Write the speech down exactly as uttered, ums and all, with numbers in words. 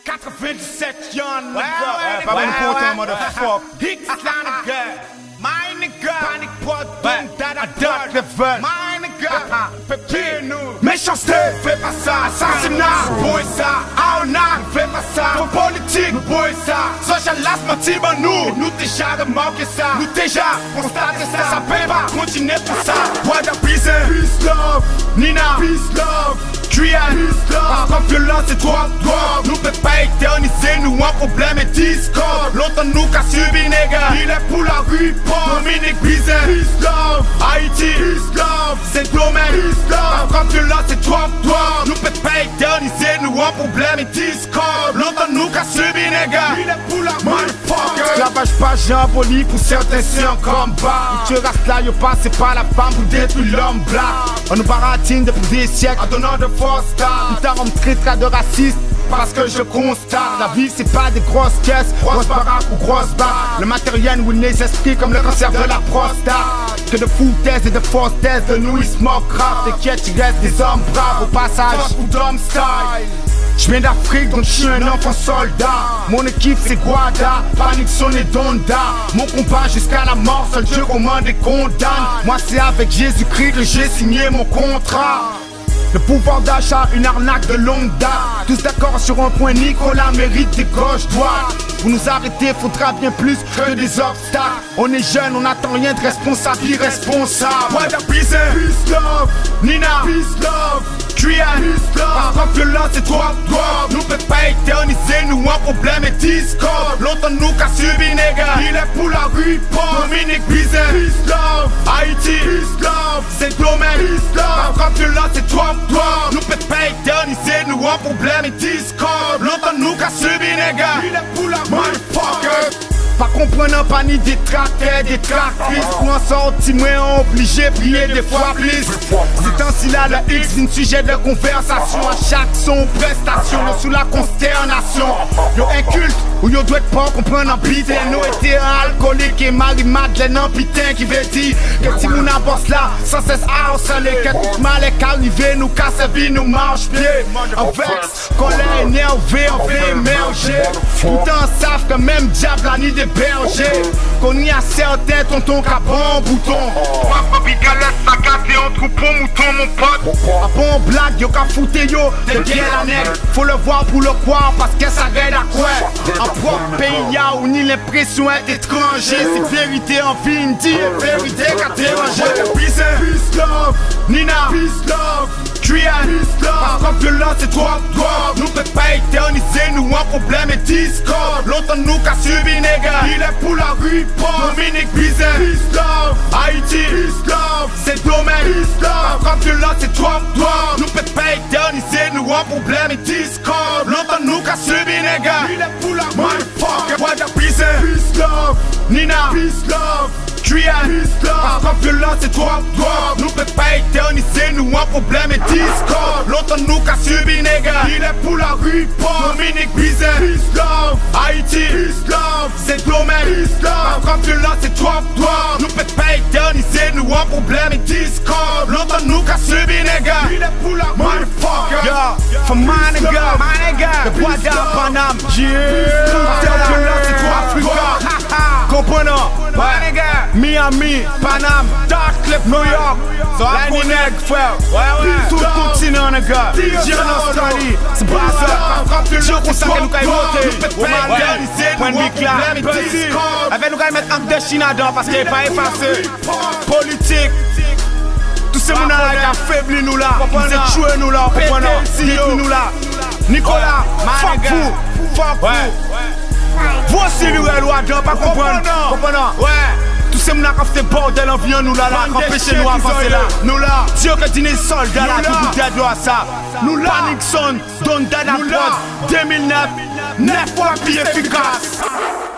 quatre-vingt-dix-sept young Ouais, nigga. ouais, Pas ouais, même pour ouais. autant, motherfucker. Hicks la nigga. My nigga. Panic pot, Ouais. boom, dada, Adopt le vol. My nigga. Pépé nous. Méchanceté, Fais pas ça. Assassinat. Boy ça. Arnaque. Fais pas ça. Faux politique. Boy ça. Socialisme menti ben nous. Nous déjà remarqué ça. Nous déjà constaté ça. Ça paie pas. Continuez pour ça. What a peace. Peace love. Nina. Peace love. Triad. Peace love. Parce qu'en violence c'est toi, toi. Nous peut pas éterniser. Nous un problème et discord. Longtemps nous qu'a subi nègre. Il est pour la rue. Dominique Bizet. Peace love. Haïti. Peace love. C'est domaine. Peace love. Parce qu'en violence c'est toi, toi. Nous peut pas éterniser. Nous un problème et discord. Longtemps nous qu'a subi nègre. Il est pour la motherfucker. Esclavage pas Jean poli pour certains c'est un combat. Tu restes là, yo passé par la femme pour détruire l'homme black. On nous baratine depuis des siècles en donnant de fausses stars. Plus tard on me traitera de raciste parce que je constate la vie c'est pas des grosses caisses, grosses baraques ou grosses barres. Le matériel ou les esprits comme le cancer de la prostate. Que de foutaises et de fausses de nous ils se moquent grave. T'inquiète, il reste des hommes braves au passage ou d'hommes style. J'viens d'Afrique donc j'suis un enfant soldat. Mon équipe c'est Guada, Panic Son et Donda. Mon combat jusqu'à la mort, seul Dieu commande et condamne. Moi c'est avec Jésus-Christ que j'ai signé mon contrat. Le pouvoir d'achat, une arnaque de longue date. Tous d'accord sur un point, Nicolas mérite des gauches-droites. Pour nous arrêter, faudra bien plus que des obstacles. On est jeunes, on n'attend rien de responsable, irresponsable. What a peace. Peace love. Nina. Peace love. Triad. Peace love. Parce qu'en violence c'est toi, toi. Nous peut pas éterniser, nous un problème et discord. Longtemps nous qu'a subi nègre. Il est pour la rue, Dominique Bizet. Peace love. Haïti. Peace love. C'est domaine. Peace love. Parce qu'en violence c'est toi, toi. Nous peut pas éterniser, nous un problème et discord. Longtemps nous qu'a subi nègre. Il est pour la motherfucker. Pas comprenant pas ni des tracteurs, des tractrices. Pour en sortir, moi obligé prier des fois plus. C'est ainsi là le X, un sujet de conversation. À chaque son, prestation, sous la consternation. Yo inculte, ou yo doit pas comprendre en pité. Nous étions alcooliques et Marie-Madeleine en pitin qui veut dire que si mon avance là, sans cesse harcelé. Que tout mal est arrivé, nous casse vie, nous marche pied. En vex, colère énervé, on fait émerger. Tout en savent que même diable a ni des berger. Qu'on y a certains tontons qu'à bon bouton. Papi galette sa gâte et en troupeau mouton mon pote. A bon blague yo qu'à foutre yo de bien la nègre. Faut le voir pour le croire parce que ça aide à quoi. En propre pays y'a ou ni l'impression être étranger. C'est vérité en vie une dit vérité qu'à déranger. Peace, peace love. Nina. Peace love. Triad. Peace love. Parce qu'en violence c'est toi, toi. Nous peut pas éterniser, nous un problème et discord. Longtemps nous qu'a subi nègre. Il est pour la rue, Dominique Bizet. Peace love. Haïti. Peace love. C'est domaine. Peace love. Parce qu'en violence c'est toi, toi. Nous peut pas éterniser, nous un problème et discord. Longtemps nous qu'a subi nègre. Il est pour la motherfucker. What a peace. Peace love. Nina. Peace love. Triad. Peace love. Parce qu'en violence c'est toi, toi. Nous peut pas éterniser, nous un problème et discord. Longtemps nous qu'a subi nègre. Il est pour la rue, Dominique Bizet. Peace love. Haïti. Peace love. C'est domaine. Peace love. Parce qu'en violence c'est toi, toi. Nous peut pas éterniser, nous un problème et discord. Longtemps nous qu'a subi nègre. Il est pour la motherfucker. Yo, for my nigga, my nigga. The bois d'Panam. Yeah. Toute violence c'est toi, Africa. Comprenant, my nigga. Miami, Panam, Dark Clip, New York. Lightning Egg, frère. Ouais, ouais. Tout le continent, nigga. Dire en Australie, c'est pas ça. Dire qu'on s'en nous caille voter. Point de vue là, petit. Avec nous caille mettre un de Chine dedans parce qu'il n'est pas effacé. Politique. Tous ces gens là qui ont faibli nous là. Ils ont tué nous là. Pété nous là. Nicolas, fuck vous. Fuck vous. Voici lui, loi dedans, pas comprendre. Comprenant. Ouais. Tous ces gens qui ont fait bordel en venant nous là, là, qui empêchent nous avancer là. Nous là, Dieu que dîner soldats là, qui vous aide à ça. Nous là, Panic Son, Donda la prod, deux mille neuf, neuf fois plus efficace.